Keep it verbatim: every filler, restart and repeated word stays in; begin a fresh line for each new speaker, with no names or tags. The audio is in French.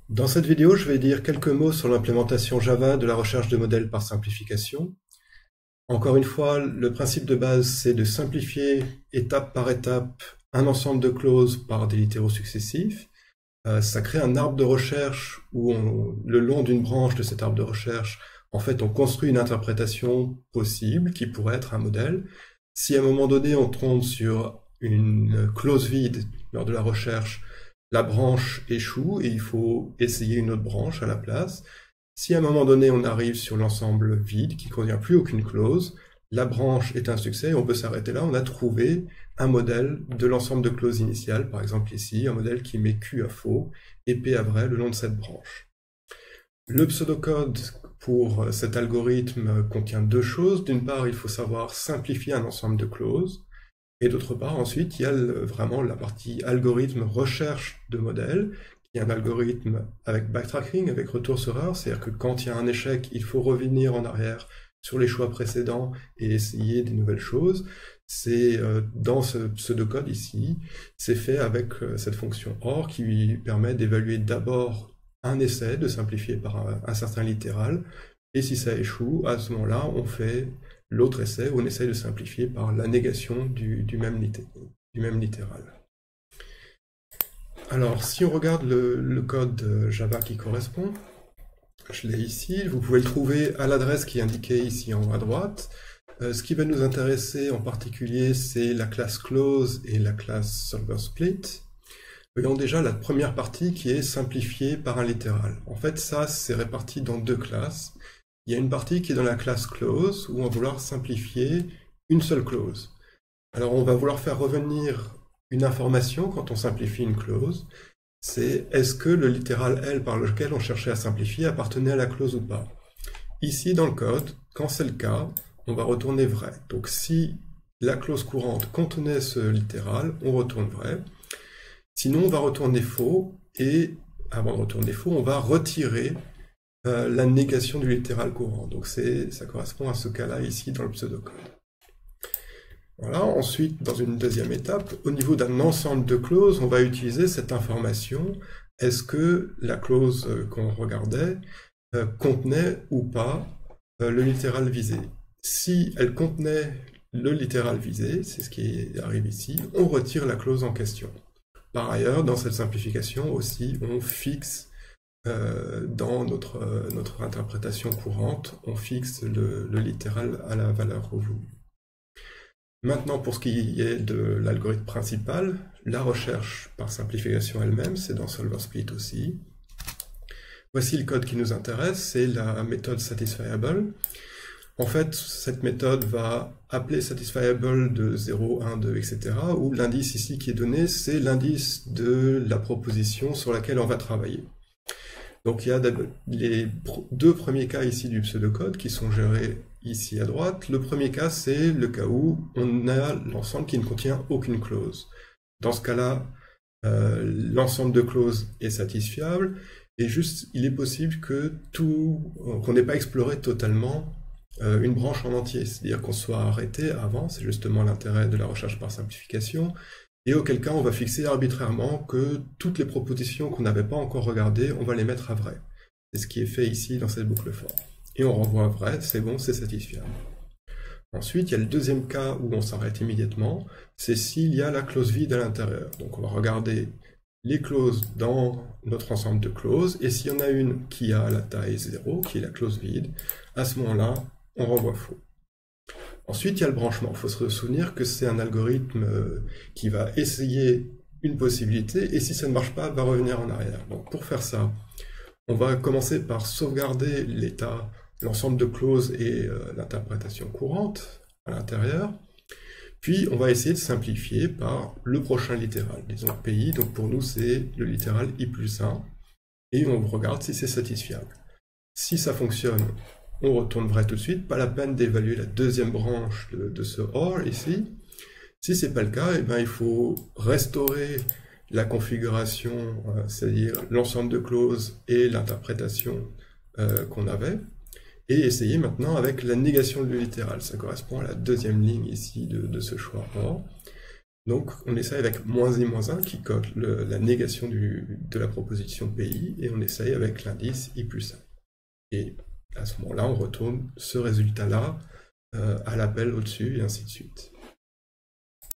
Dans cette vidéo, je vais dire quelques mots sur l'implémentation Java de la recherche de modèles par simplification. Encore une fois, le principe de base, c'est de simplifier étape par étape un ensemble de clauses par des littéraux successifs. Euh, ça crée un arbre de recherche où, on, le long d'une branche de cet arbre de recherche, en fait, on construit une interprétation possible qui pourrait être un modèle. Si à un moment donné, on tombe sur une clause vide lors de la recherche, la branche échoue et il faut essayer une autre branche à la place. Si à un moment donné, on arrive sur l'ensemble vide qui ne contient plus aucune clause, la branche est un succès et on peut s'arrêter là. On a trouvé un modèle de l'ensemble de clauses initiales, par exemple ici, un modèle qui met Q à faux et P à vrai le long de cette branche. Le pseudocode pour cet algorithme contient deux choses. D'une part, il faut savoir simplifier un ensemble de clauses. Et d'autre part, ensuite, il y a le, vraiment la partie algorithme recherche de modèles, qui est un algorithme avec backtracking, avec retour sur erreur, c'est-à-dire que quand il y a un échec, il faut revenir en arrière sur les choix précédents et essayer des nouvelles choses. C'est euh, dans ce pseudocode ici, c'est fait avec euh, cette fonction OR qui lui permet d'évaluer d'abord un essai, de simplifier par un, un certain littéral, et si ça échoue, à ce moment-là, on fait l'autre essai où on essaye de simplifier par la négation du, du, même, litté, du même littéral. Alors, si on regarde le, le code Java qui correspond, je l'ai ici, vous pouvez le trouver à l'adresse qui est indiquée ici en haut à droite. Euh, ce qui va nous intéresser en particulier, c'est la classe close et la classe solver split. Voyons déjà la première partie qui est simplifiée par un littéral. En fait, ça, c'est réparti dans deux classes. Il y a une partie qui est dans la classe close, où on va vouloir simplifier une seule clause. Alors on va vouloir faire revenir une information quand on simplifie une clause, c'est est-ce que le littéral L par lequel on cherchait à simplifier appartenait à la clause ou pas. Ici dans le code, quand c'est le cas, on va retourner vrai. Donc si la clause courante contenait ce littéral, on retourne vrai. Sinon on va retourner faux, et avant de retourner faux, on va retirer Euh, la négation du littéral courant. Donc ça correspond à ce cas-là ici dans le pseudocode. Voilà, ensuite, dans une deuxième étape, au niveau d'un ensemble de clauses, on va utiliser cette information. Est-ce que la clause euh, qu'on regardait euh, contenait ou pas euh, le littéral visé? Si elle contenait le littéral visé, c'est ce qui arrive ici, on retire la clause en question. Par ailleurs, dans cette simplification aussi, on fixe Euh, dans notre, euh, notre interprétation courante, on fixe le, le littéral à la valeur voulue. Maintenant, pour ce qui est de l'algorithme principal, la recherche par simplification elle-même, c'est dans solver split aussi. Voici le code qui nous intéresse, c'est la méthode satisfiable. En fait, cette méthode va appeler satisfiable de zéro, un, deux, et cetera, où l'indice ici qui est donné, c'est l'indice de la proposition sur laquelle on va travailler. Donc il y a les deux premiers cas ici du pseudocode qui sont gérés ici à droite. Le premier cas, c'est le cas où on a l'ensemble qui ne contient aucune clause. Dans ce cas-là, euh, l'ensemble de clauses est satisfiable, et juste, il est possible que tout, qu'on n'ait pas exploré totalement euh, une branche en entier, c'est-à-dire qu'on soit arrêté avant, c'est justement l'intérêt de la recherche par simplification, et auquel cas on va fixer arbitrairement que toutes les propositions qu'on n'avait pas encore regardées, on va les mettre à vrai. C'est ce qui est fait ici dans cette boucle for. Et on renvoie à vrai, c'est bon, c'est satisfiable. Ensuite, il y a le deuxième cas où on s'arrête immédiatement, c'est s'il y a la clause vide à l'intérieur. Donc on va regarder les clauses dans notre ensemble de clauses, et s'il y en a une qui a la taille zéro, qui est la clause vide, à ce moment-là, on renvoie faux. Ensuite, il y a le branchement. Il faut se souvenir que c'est un algorithme qui va essayer une possibilité, et si ça ne marche pas, va revenir en arrière. Donc pour faire ça, on va commencer par sauvegarder l'état, l'ensemble de clauses et euh, l'interprétation courante à l'intérieur. Puis on va essayer de simplifier par le prochain littéral. Disons P I, donc pour nous c'est le littéral I plus un, et on regarde si c'est satisfiable. Si ça fonctionne, on retourne vrai tout de suite, pas la peine d'évaluer la deuxième branche de, de ce OR ici. Si c'est pas le cas, eh ben, il faut restaurer la configuration, euh, c'est-à-dire l'ensemble de clauses et l'interprétation euh, qu'on avait, et essayer maintenant avec la négation du littéral. Ça correspond à la deuxième ligne ici de, de ce choix OR. Donc on essaye avec moins i moins un qui code le, la négation du, de la proposition pi, et on essaye avec l'indice i plus un. Et à ce moment-là, on retourne ce résultat-là euh, à l'appel au-dessus, et ainsi de suite.